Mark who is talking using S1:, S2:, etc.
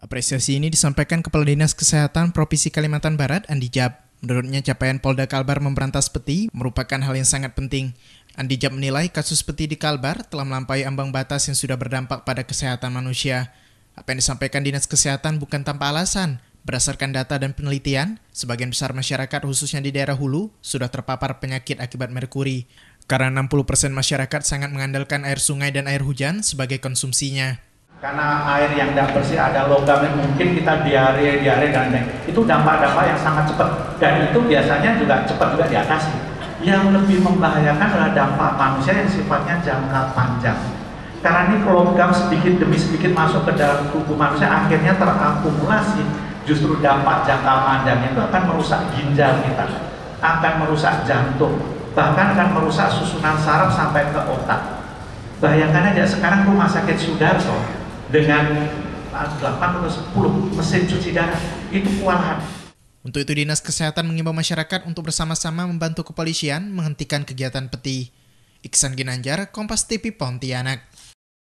S1: Apresiasi ini disampaikan Kepala Dinas Kesehatan Provinsi Kalimantan Barat, Andi Jab. Menurutnya capaian Polda Kalbar memberantas peti merupakan hal yang sangat penting. Andi Jab menilai kasus peti di Kalbar telah melampaui ambang batas yang sudah berdampak pada kesehatan manusia. Apa yang disampaikan Dinas Kesehatan bukan tanpa alasan. Berdasarkan data dan penelitian, sebagian besar masyarakat khususnya di daerah hulu sudah terpapar penyakit akibat merkuri. Karena 60% masyarakat sangat mengandalkan air sungai dan air hujan sebagai konsumsinya.
S2: Karena air yang tidak bersih, ada logam yang mungkin kita diare dan lain-lain. Itu dampak-dampak yang sangat cepat. Dan itu biasanya juga cepat juga diatasi. Yang lebih membahayakan adalah dampak manusia yang sifatnya jangka panjang. Karena ini logam sedikit demi sedikit masuk ke dalam tubuh manusia, akhirnya terakumulasi. Justru dampak jangka panjang itu akan merusak ginjal kita, akan merusak jantung, bahkan akan merusak susunan saraf sampai ke otak. Bayangkan aja sekarang rumah sakit Sudarso dengan 8 atau 10 mesin cuci darah, itu kewalahan.
S1: Untuk itu Dinas Kesehatan mengimbau masyarakat untuk bersama-sama membantu kepolisian menghentikan kegiatan peti. Iksan Ginanjar, Kompas TV Pontianak.